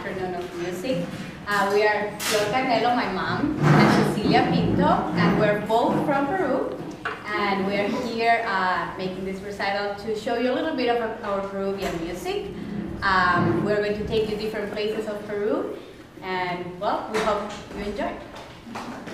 afternoon of music. We are Flor Canelo, my mom, and Cecilia Pinto, and we're both from Peru. And we are here making this recital to show you a little bit of our Peruvian music. We're going to take you different places of Peru, and well, we hope you enjoy.